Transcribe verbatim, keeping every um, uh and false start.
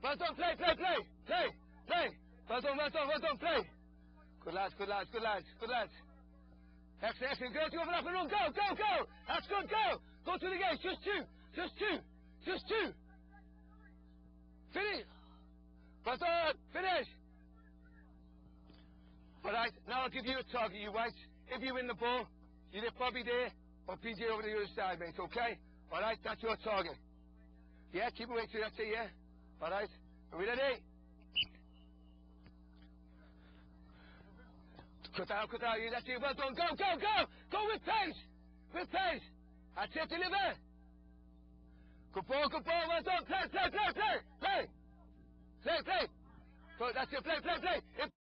Well done, play, play, play, play, play. Well done, well done, well done, play. Good lads, good lads, good lads, good lads. Excellent, excellent. Go to overlap and run. Go, go, go. That's good, go. Go to the gate. Just two, just two, just two. Finish. Well done, finish. All right, now I'll give you a target, you whites. If you win the ball, you lift Bobby there or P J over the other side, mate, okay? All right, that's your target. Yeah, keep away to that, yeah? All right, are we ready? Cut out, cut out, that's it, well done. Go, go, go! Go with pace! With pace! That's it, deliver! Good ball, good ball, well done. Play, play, play, play! Play! Play, play! Good, that's it, play, play, play! If